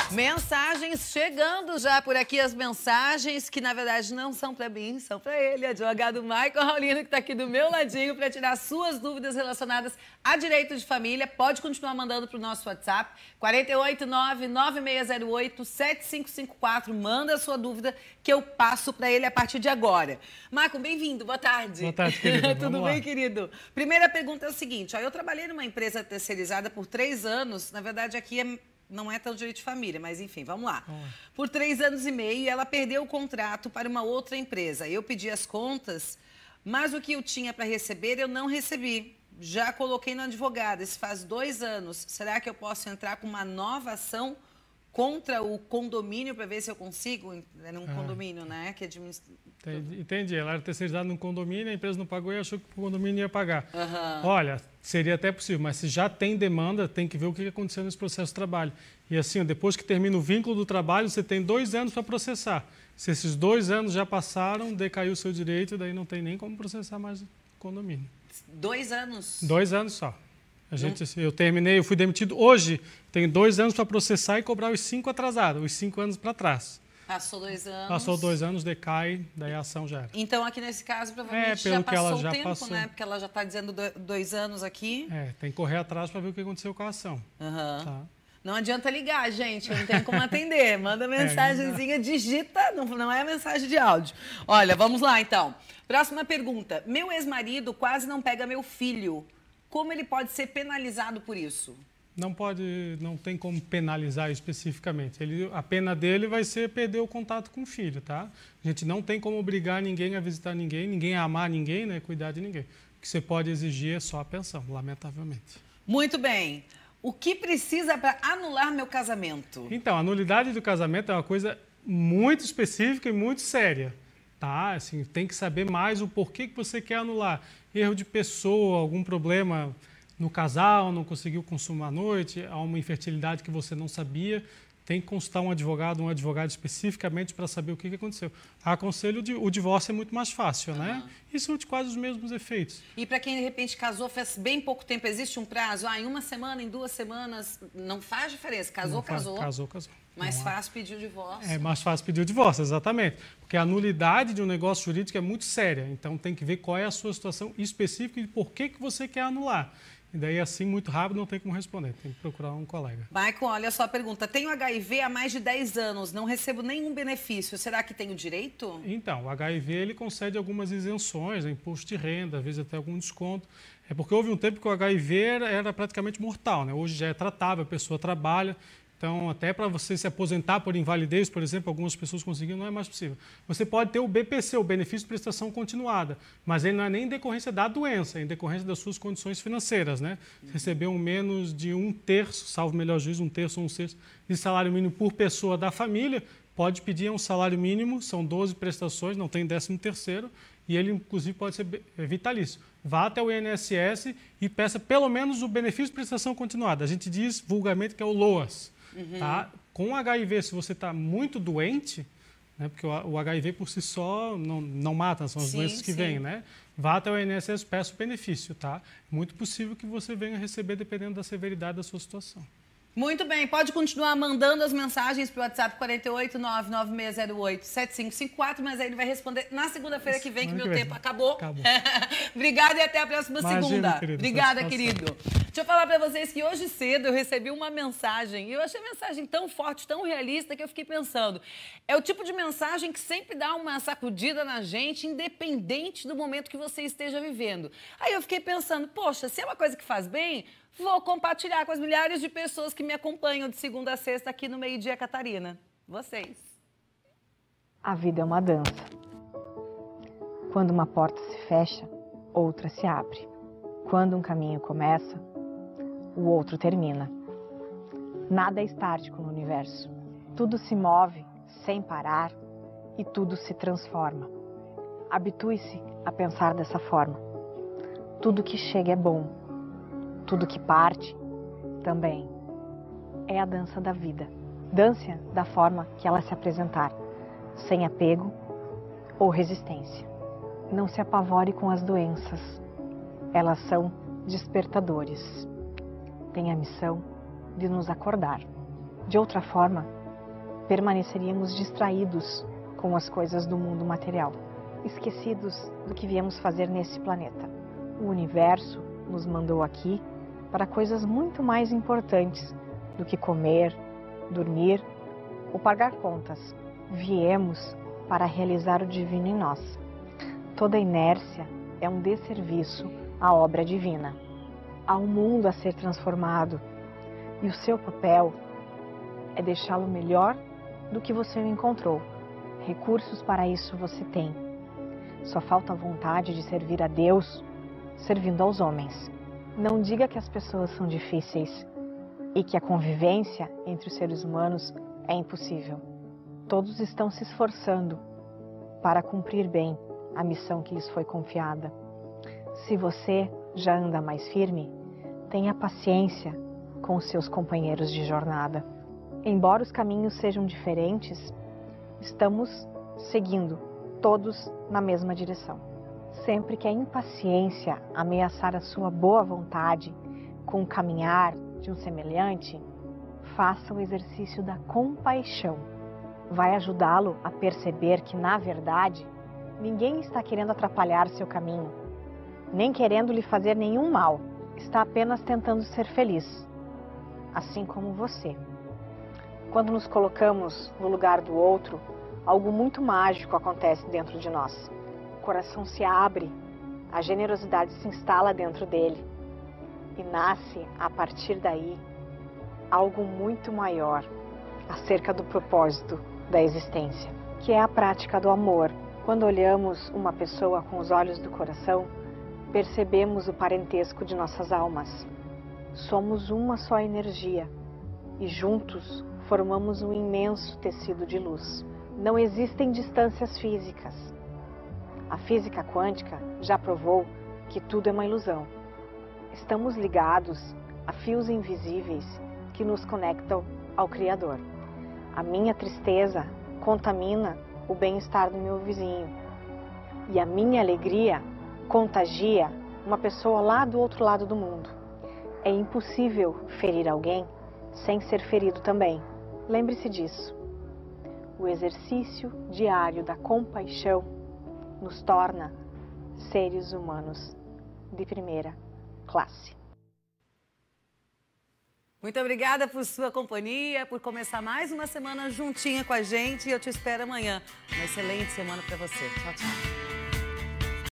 Mensagens chegando já por aqui, as mensagens que na verdade não são para mim, são para ele, advogado Michael Raulino, que está aqui do meu ladinho para tirar suas dúvidas relacionadas a direito de família. Pode continuar mandando para o nosso WhatsApp, 489-9608-7554. Manda a sua dúvida que eu passo para ele a partir de agora. Michael, bem-vindo, boa tarde. Boa tarde, querido. Tudo bem, querido? Primeira pergunta é o seguinte, ó, eu trabalhei numa empresa terceirizada por 3 anos, na verdade aqui não é tão direito de família, mas enfim, vamos lá. Por 3 anos e meio, ela perdeu o contrato para uma outra empresa. Eu pedi as contas, mas o que eu tinha para receber, eu não recebi. Já coloquei no advogado, isso faz 2 anos. Será que eu posso entrar com uma nova ação contra o condomínio para ver se eu consigo? Era um condomínio, né? Que administra... Entendi. Ela era terceirizada num condomínio, a empresa não pagou e achou que o condomínio ia pagar. Olha, seria até possível, mas se já tem demanda, tem que ver o que aconteceu nesse processo de trabalho. E assim, depois que termina o vínculo do trabalho, você tem 2 anos para processar. Se esses 2 anos já passaram, decaiu o seu direito, daí não tem nem como processar mais o condomínio. 2 anos? 2 anos só. Eu terminei, eu fui demitido hoje, tenho 2 anos para processar e cobrar os 5 atrasados, os 5 anos para trás. Passou 2 anos. Passou 2 anos, decai, daí a ação já era. Então, aqui nesse caso, provavelmente já passou o tempo, passou. né? Porque ela já está dizendo 2 anos aqui. Tem que correr atrás para ver o que aconteceu com a ação. Tá. Não adianta ligar, gente, não tem como atender. Manda mensagenzinha, digita, não é mensagem de áudio. Olha, vamos lá então. Próxima pergunta. Meu ex-marido quase não pega meu filho. Como ele pode ser penalizado por isso? Não tem como penalizar especificamente. A pena dele vai ser perder o contato com o filho, tá? A gente não tem como obrigar ninguém a visitar ninguém a amar ninguém, né? Cuidar de ninguém. O que você pode exigir é só a pensão, lamentavelmente. Muito bem. O que precisa para anular meu casamento? Então, a nulidade do casamento é uma coisa muito específica e muito séria, tá? Assim, tem que saber mais o porquê que você quer anular. Erro de pessoa, algum problema no casal, não conseguiu consumar à noite, há uma infertilidade que você não sabia, tem que consultar um advogado especificamente para saber o que aconteceu. Aconselho, o divórcio é muito mais fácil, né? E surte quase os mesmos efeitos. E para quem, de repente, casou faz bem pouco tempo, existe um prazo? Em 1 semana, em 2 semanas, não faz diferença? Casou. Casou. Mais fácil pedir o divórcio. É mais fácil pedir o divórcio, exatamente. Porque a nulidade de um negócio jurídico é muito séria. Então, tem que ver qual é a sua situação específica e por que você quer anular. E daí, assim, muito rápido, não tem como responder. Tem que procurar um colega. Michael, olha só a pergunta. Tenho HIV há mais de 10 anos, não recebo nenhum benefício. Será que tenho direito? Então, o HIV, ele concede algumas isenções, imposto de renda, às vezes até algum desconto. É porque houve um tempo que o HIV era praticamente mortal, né? Hoje já é tratável, a pessoa trabalha. Então, até para você se aposentar por invalidez, por exemplo, algumas pessoas conseguiram, não é mais possível. Você pode ter o BPC, o benefício de prestação continuada, mas ele não é nem em decorrência da doença, é em decorrência das suas condições financeiras, né? Recebeu menos de 1/3, salvo melhor juízo, 1/3 ou 1/6 de salário mínimo por pessoa da família, pode pedir um salário mínimo, são 12 prestações, não tem 13º, e ele, inclusive, pode ser vitalício. Vá até o INSS e peça pelo menos o benefício de prestação continuada. A gente diz vulgarmente que é o LOAS. Tá? Com HIV, se você está muito doente, né, porque o HIV por si só não mata, são as doenças que vêm, né? Vá até o INSS, peça o benefício, tá? Muito possível que você venha receber dependendo da severidade da sua situação. Muito bem, pode continuar mandando as mensagens para o WhatsApp 489-9608-7554, mas aí ele vai responder na segunda-feira que vem, que meu tempo acabou. Obrigada e até a próxima segunda. Querido, obrigada, querido. Deixa eu falar para vocês que hoje cedo eu recebi uma mensagem, e eu achei a mensagem tão forte, tão realista, que eu fiquei pensando, é o tipo de mensagem que sempre dá uma sacudida na gente, independente do momento que você esteja vivendo. Aí eu fiquei pensando, poxa, se é uma coisa que faz bem, vou compartilhar com as milhares de pessoas que me acompanham de segunda a sexta aqui no Meio Dia Catarina. Vocês. A vida é uma dança. Quando uma porta se fecha, outra se abre. Quando um caminho começa, o outro termina. Nada é estático no universo. Tudo se move sem parar e tudo se transforma. Habitue-se a pensar dessa forma. Tudo que chega é bom. Tudo que parte, também. É a dança da vida. Dance da forma que ela se apresentar, sem apego ou resistência. Não se apavore com as doenças. Elas são despertadores. Tem a missão de nos acordar. De outra forma, permaneceríamos distraídos com as coisas do mundo material, esquecidos do que viemos fazer nesse planeta. O universo nos mandou aqui para coisas muito mais importantes do que comer, dormir ou pagar contas. Viemos para realizar o divino em nós. Toda inércia é um desserviço à obra divina. Há um mundo a ser transformado e o seu papel é deixá-lo melhor do que você o encontrou. Recursos para isso você tem. Só falta a vontade de servir a Deus, servindo aos homens. Não diga que as pessoas são difíceis e que a convivência entre os seres humanos é impossível. Todos estão se esforçando para cumprir bem a missão que lhes foi confiada. Se você já anda mais firme, tenha paciência com os seus companheiros de jornada. Embora os caminhos sejam diferentes, estamos seguindo todos na mesma direção. Sempre que a impaciência ameaçar a sua boa vontade com o caminhar de um semelhante, faça o exercício da compaixão. Vai ajudá-lo a perceber que, na verdade, ninguém está querendo atrapalhar seu caminho, nem querendo lhe fazer nenhum mal. Está apenas tentando ser feliz, assim como você. Quando nos colocamos no lugar do outro, algo muito mágico acontece dentro de nós. O coração se abre, a generosidade se instala dentro dele e nasce, a partir daí, algo muito maior acerca do propósito da existência, que é a prática do amor. Quando olhamos uma pessoa com os olhos do coração, percebemos o parentesco de nossas almas. Somos uma só energia e juntos formamos um imenso tecido de luz. Não existem distâncias físicas. A física quântica já provou que tudo é uma ilusão. Estamos ligados a fios invisíveis que nos conectam ao Criador. A minha tristeza contamina o bem-estar do meu vizinho. E a minha alegria contagia uma pessoa lá do outro lado do mundo. É impossível ferir alguém sem ser ferido também. Lembre-se disso. O exercício diário da compaixão nos torna seres humanos de primeira classe. Muito obrigada por sua companhia, por começar mais uma semana juntinha com a gente. E eu te espero amanhã. Uma excelente semana para você. Tchau, tchau.